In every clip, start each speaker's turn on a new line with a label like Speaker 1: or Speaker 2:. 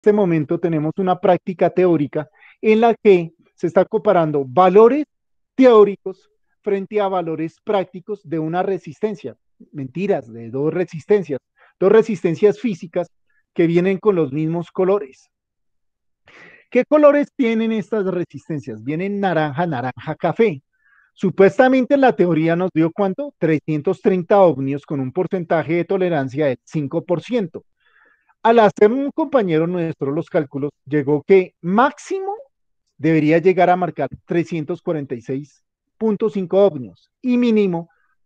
Speaker 1: este momento tenemos una práctica teórica en la que se está comparando valores teóricos frente a valores prácticos de una resistencia. Mentiras, de dos resistencias físicas que vienen con los mismos colores. ¿Qué colores tienen estas resistencias? Vienen naranja, naranja, café. Supuestamente la teoría nos dio ¿cuánto? 330 ohmios con un porcentaje de tolerancia del 5%. Al hacer un compañero nuestro los cálculos, llegó que máximo debería llegar a marcar 346.5 ohmios y mínimo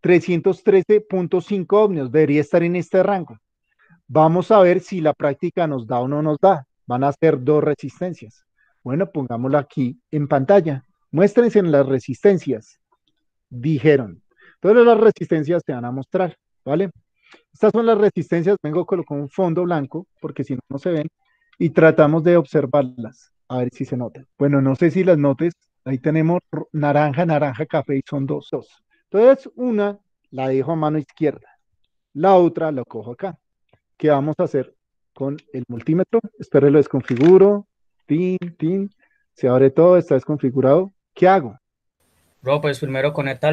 Speaker 1: 313.5 ohmios. Debería estar en este rango. Vamos a ver si la práctica nos da o no nos da. Van a ser dos resistencias. Bueno, pongámoslo aquí en pantalla. Muéstrense en las resistencias. Dijeron. Todas las resistencias te van a mostrar, ¿vale? Estas son las resistencias. Vengo a colocar un fondo blanco porque si no, no se ven. Y tratamos de observarlas. A ver si se notan. Bueno, no sé si las notes. Ahí tenemos naranja, naranja, café y son dos. Entonces, una la dejo a mano izquierda. La otra la cojo acá. ¿Qué vamos a hacer con el multímetro? Espero lo desconfiguro. Tin, tin. Se abre todo, está desconfigurado. ¿Qué hago?
Speaker 2: Bro, pues primero conecta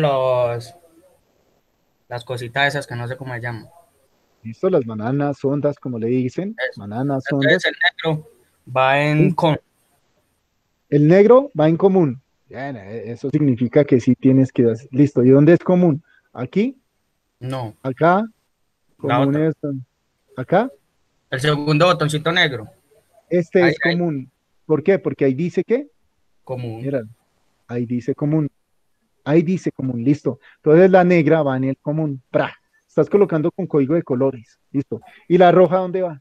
Speaker 2: las cositas esas que no sé cómo se llaman.
Speaker 1: Listo, las bananas, ondas, como le dicen.
Speaker 2: Eso.
Speaker 1: Bananas,
Speaker 2: Entonces
Speaker 1: ondas.
Speaker 2: el negro va en
Speaker 1: ¿Sí?
Speaker 2: con.
Speaker 1: El negro va en común. Bien, eso significa que sí tienes que... Listo, ¿y dónde es común? Aquí,
Speaker 2: No,
Speaker 1: acá,
Speaker 2: la
Speaker 1: común
Speaker 2: otra.
Speaker 1: es acá.
Speaker 2: El segundo botoncito negro.
Speaker 1: Este
Speaker 2: Ahí,
Speaker 1: es
Speaker 2: ahí.
Speaker 1: común. ¿Por qué? Porque ahí dice que,
Speaker 2: Común.
Speaker 1: mira, ahí dice común. Ahí dice común, listo. Entonces la negra va en el común. ¡Pra! Estás colocando con código de colores, listo. ¿Y la roja dónde va?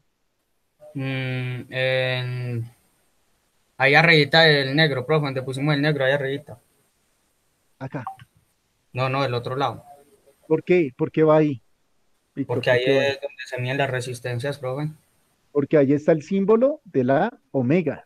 Speaker 2: Ahí arribita del negro, profe, donde pusimos el negro, ahí arribita.
Speaker 1: Acá.
Speaker 2: No, no, del otro lado.
Speaker 1: ¿Por qué? ¿Por qué va ahí, Víctor?
Speaker 2: Porque
Speaker 1: ¿Por
Speaker 2: ahí
Speaker 1: qué va ahí?
Speaker 2: es donde se miden las resistencias, profe.
Speaker 1: Porque ahí está el símbolo de la omega.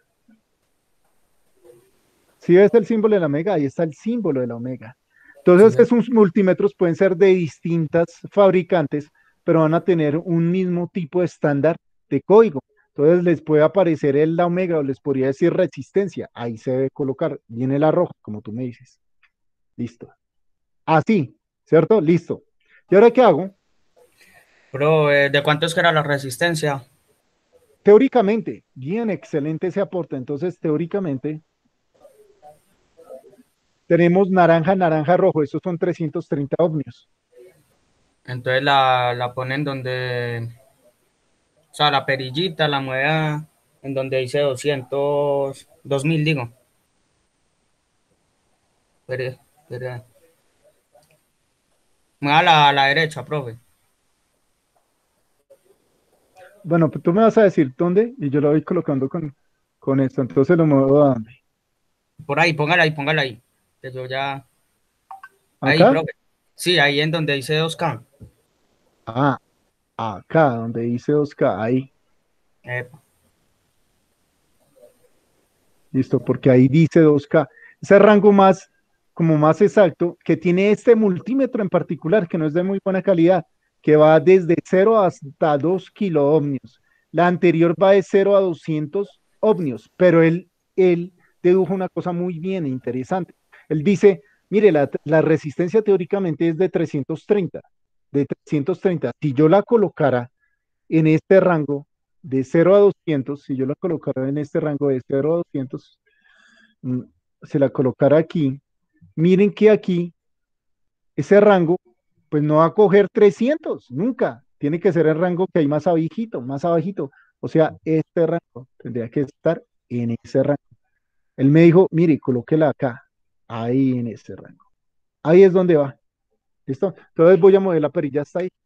Speaker 1: Si ves el símbolo de la omega, ahí está el símbolo de la omega.
Speaker 2: Sí,
Speaker 1: Entonces, esos multímetros pueden ser de distintas fabricantes, pero van a tener un mismo tipo de estándar de código. Entonces, les puede aparecer la omega o les podría decir resistencia. Ahí se debe colocar. Viene la roja, como tú me dices. Listo. Así, ¿cierto? Listo. ¿Y ahora qué hago?
Speaker 2: Bro, ¿de cuánto es que era la resistencia?
Speaker 1: Teóricamente, bien, excelente ese aporte. Entonces, teóricamente, tenemos naranja, naranja, rojo. Estos son 330 ohmios.
Speaker 2: Entonces la ponen donde, o sea, la perillita la mueve en donde dice 2000 digo. Pero, pero, mueve a la derecha, profe.
Speaker 1: Bueno, pues tú me vas a decir dónde y yo lo voy colocando con esto. Entonces lo muevo a dónde.
Speaker 2: Por ahí, póngala ahí. Que yo ya. Ahí,
Speaker 1: Acá.
Speaker 2: profe. Sí, ahí en donde dice 2K.
Speaker 1: Ah, acá, donde dice 2K. Ahí.
Speaker 2: Epa.
Speaker 1: Listo, porque ahí dice 2K. Ese rango más, como más exacto, que tiene este multímetro en particular, que no es de muy buena calidad, que va desde 0 hasta 2 kilo ohmios. La anterior va de 0 a 200 ohmios, pero él dedujo una cosa muy bien interesante. Él dice, mire, la resistencia teóricamente es de 330. Si yo la colocara en este rango de 0 a 200, si yo la colocara en este rango de 0 a 200, mm, se la colocara aquí, miren que aquí ese rango, pues no va a coger 300 nunca. Tiene que ser el rango que hay más abajito, más abajito. O sea, este rango tendría que estar en ese rango. Él me dijo, mire, colóquela acá, ahí en ese rango. Ahí es donde va. ¿Listo? Entonces voy a mover la perilla hasta ahí.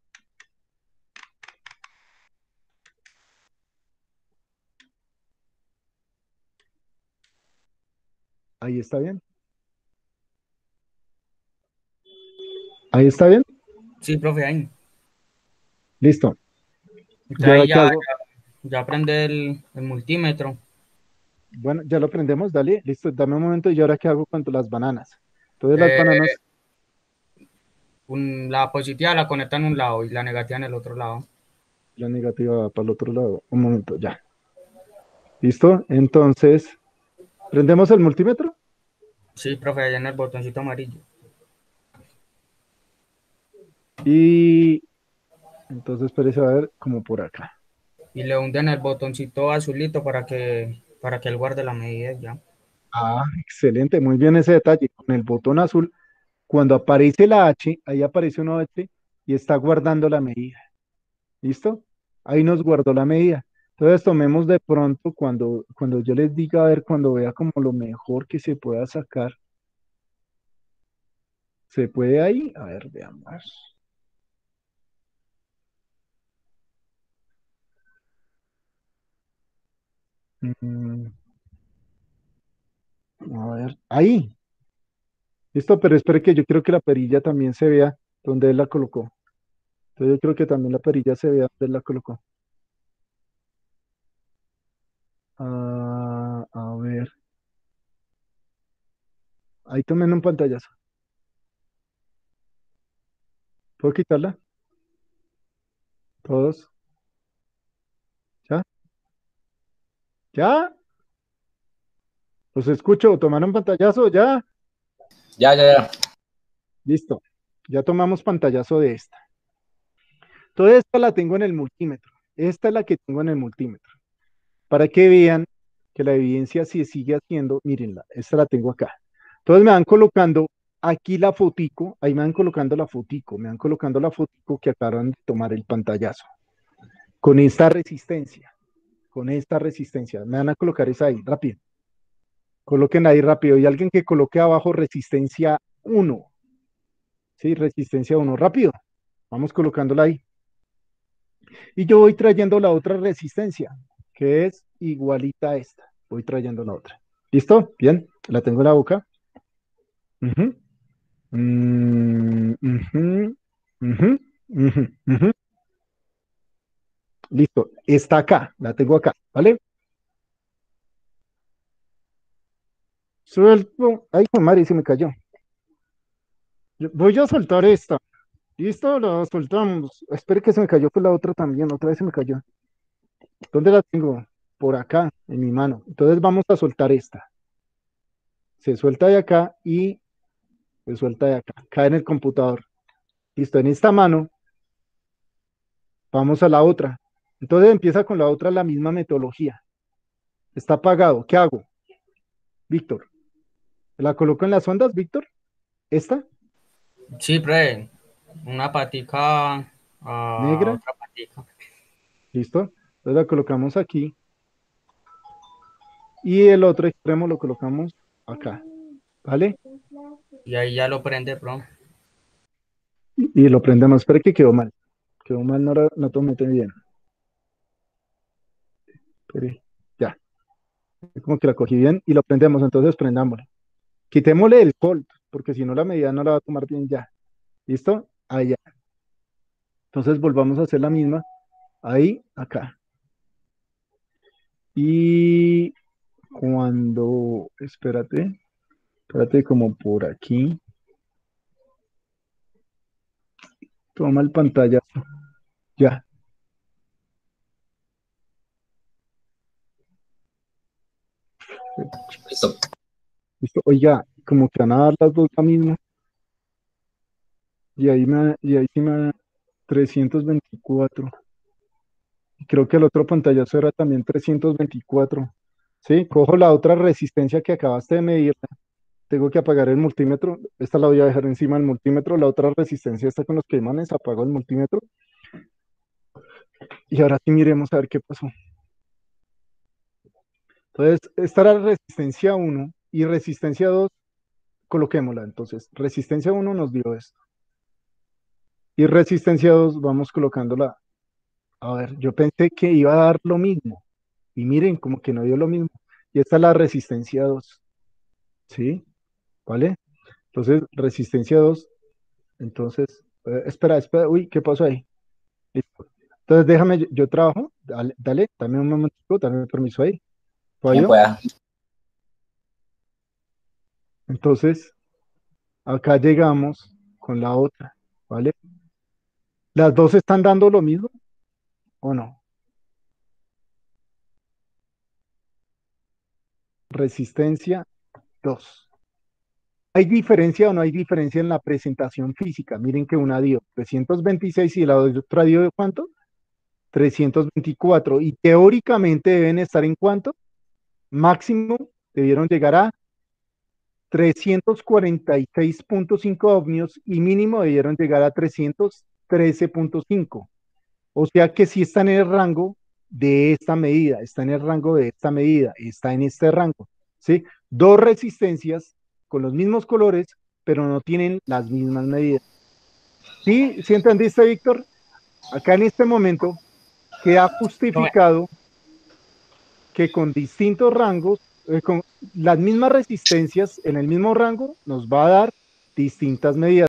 Speaker 1: Ahí está bien. Ahí está bien.
Speaker 2: Sí, profe, ahí.
Speaker 1: Listo.
Speaker 2: Entonces
Speaker 1: ¿Y ahora
Speaker 2: ahí
Speaker 1: qué hago?
Speaker 2: ya prende el multímetro.
Speaker 1: Bueno, ya lo prendemos, dale. Listo, dame un momento. ¿Y ahora qué hago con las bananas? Entonces las
Speaker 2: Eh,
Speaker 1: bananas,
Speaker 2: la positiva la conecta en un lado y la negativa en el otro lado.
Speaker 1: la negativa va para el otro lado. Un momento, ya. ¿Listo? Entonces, prendemos el multímetro
Speaker 2: Sí, profe, allá en el botoncito amarillo.
Speaker 1: y entonces, espérese a ver como por acá.
Speaker 2: Y le hunden el botoncito azulito para que él guarde la medida y ya.
Speaker 1: Ah, excelente, muy bien ese detalle. Con el botón azul, cuando aparece la H, ahí aparece una H y está guardando la medida. ¿Listo? Ahí nos guardó la medida. Entonces tomemos de pronto cuando yo les diga, a ver, cuando vea como lo mejor que se pueda sacar, ¿se puede ahí? A ver, veamos. Mm, a ver, ahí. Listo, pero espere que yo quiero que la perilla también se vea donde él la colocó. Entonces yo creo que también la perilla se vea donde él la colocó. Ah, a ver, ahí tomen un pantallazo. ¿Puedo quitarla? Todos. ¿Ya? ¿Ya? Los escucho. ¿Tomaron pantallazo? ¿Ya?
Speaker 3: Ya, ya, ya.
Speaker 1: Listo. Ya tomamos pantallazo de esta. Toda esta la tengo en el multímetro. Esta es la que tengo en el multímetro. Para que vean que la evidencia se sigue haciendo. Mírenla, esta la tengo acá. Entonces me van colocando aquí la fotico, ahí me van colocando la fotico, me van colocando la fotico que acaban de tomar el pantallazo. Con esta resistencia, con esta resistencia. Me van a colocar esa ahí, rápido. Coloquen ahí rápido. Y alguien que coloque abajo resistencia 1. Sí, resistencia 1. Rápido. Vamos colocándola ahí. Y yo voy trayendo la otra resistencia, que es igualita a esta. Voy trayendo la otra. ¿Listo? Bien. La tengo en la boca. Ujú. Ujú, ujú, ujú, ujú. Listo. Está acá. La tengo acá. ¿Vale? Suelto. Ay, hijo de madre, se me cayó. Voy a soltar esta. Listo, la soltamos. Espere que se me cayó con la otra también. Otra vez se me cayó. ¿Dónde la tengo? Por acá, en mi mano. Entonces vamos a soltar esta. Se suelta de acá y se suelta de acá. Cae en el computador. Listo, en esta mano vamos a la otra. Entonces empieza con la otra la misma metodología. Está apagado. ¿Qué hago? Víctor. ¿La coloco en las ondas, Víctor? ¿Esta?
Speaker 2: Sí, profe, una patica a
Speaker 1: ¿Negra?
Speaker 2: otra patica.
Speaker 1: ¿Listo? Entonces la colocamos aquí y el otro extremo lo colocamos acá. ¿Vale?
Speaker 2: Y ahí ya lo prende, profe.
Speaker 1: Y lo prendemos. Espera que quedó mal. Quedó mal, no, no tomé bien. Espere. Ya. Como que la cogí bien y lo prendemos. Entonces prendámoslo. Quitémosle el colt, porque si no la medida no la va a tomar bien ya. ¿Listo? Ahí ya. Entonces volvamos a hacer la misma. Ahí, acá. Y espérate como por aquí. Toma el pantalla. Ya.
Speaker 3: Listo.
Speaker 1: Listo. Oiga, como que van a dar las dos la misma. Y ahí sí me da 324. Y creo que el otro pantallazo era también 324. Sí, cojo la otra resistencia que acabaste de medir. Tengo que apagar el multímetro. Esta la voy a dejar encima del multímetro. La otra resistencia está con los caimanes. Apago el multímetro. Y ahora sí miremos a ver qué pasó. Entonces, esta era resistencia 1 y resistencia 2. Coloquémosla. Entonces, resistencia 1 nos dio esto. Y resistencia 2 vamos colocándola. A ver, yo pensé que iba a dar lo mismo. Y miren, como que no dio lo mismo. Y esta es la resistencia 2. ¿Sí? ¿Vale? Entonces, resistencia 2. Entonces, espera. Uy, ¿qué pasó ahí? Listo. Entonces, déjame, yo trabajo. Dale, dame un momento, dame permiso ahí.
Speaker 3: Bien,
Speaker 1: ¿Fallo?
Speaker 3: pueda.
Speaker 1: Entonces, acá llegamos con la otra. ¿Vale? ¿Las dos están dando lo mismo o no? resistencia 2. ¿Hay diferencia o no hay diferencia en la presentación física? Miren que una dio 326 y la otra dio ¿cuánto? 324. Y teóricamente deben estar en ¿cuánto? Máximo debieron llegar a 346.5 ohmios y mínimo debieron llegar a 313.5. O sea que sí está en el rango de esta medida, está en el rango de esta medida, está en este rango, ¿sí? Dos resistencias con los mismos colores, pero no tienen las mismas medidas. ¿Sí? ¿Sí entendiste, Víctor? Acá en este momento queda justificado que con distintos rangos, con las mismas resistencias en el mismo rango, nos va a dar distintas medidas.